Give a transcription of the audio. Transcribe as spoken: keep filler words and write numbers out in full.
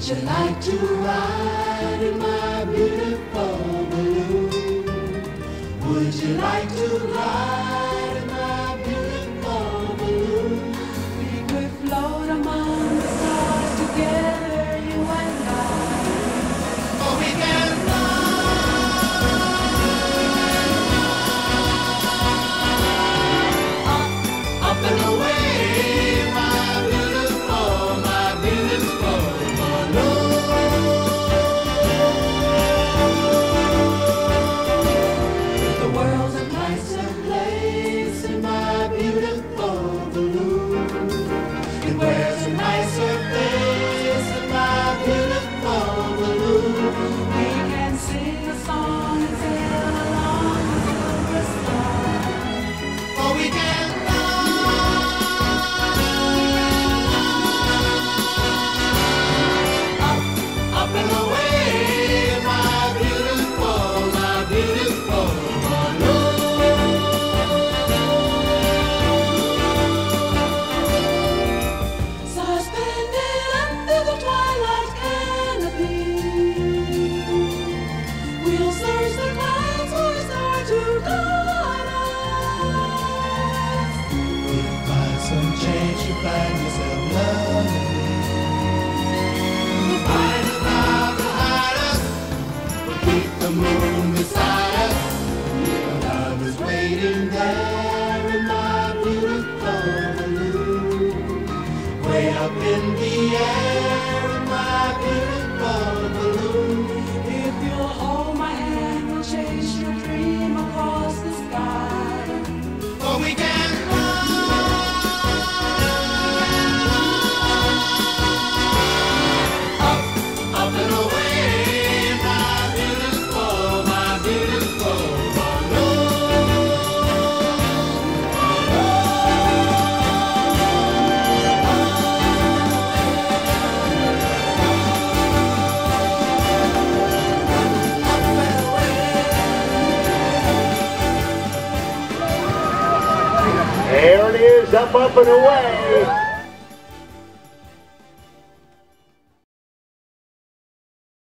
Would you like to ride in my beautiful balloon? Would you like to ride in my beautiful balloon? We could float among the stars together, you and I. Oh, we can fly up, up and away, my beautiful, my beautiful balloon. The world's a nicer place in my beautiful balloon. It wears a nicer face in my beautiful balloon. We can sing a song and sail along the silver sky. Oh, we can up and away, my beautiful, my beautiful balloon. Suspended under the twilight canopy, we'll search the clouds for a star to guide us. If by some chance you find yourself loving me, find a cloud behind us, we'll keep the moon beside us. Your love is waiting there in my beautiful balloon. Way up in the air in my beautiful balloon. If you'll hold my hand, we'll chase your dream across the sky. Oh, we can up and away, my beautiful, my beautiful balloon. Up and away. There it is, up, up and away.